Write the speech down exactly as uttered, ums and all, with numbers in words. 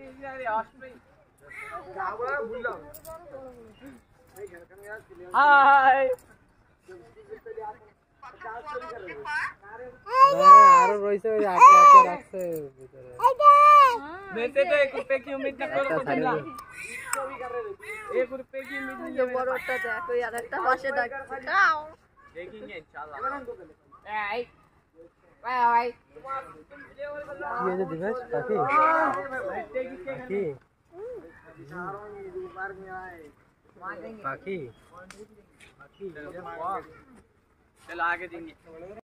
हाय आरो रोइसे आके आके रखसे देते तो एक रुपए की उम्मीद न करो तो दिला एक रुपए की उम्मीद नहीं जो बरोटा देखो यार একটা পাশে দাও देखेंगे इंशाल्लाह এই ভাই কি হয়েছে দিবেশ পাখি পাখি पाखी चलो आगे देंगे।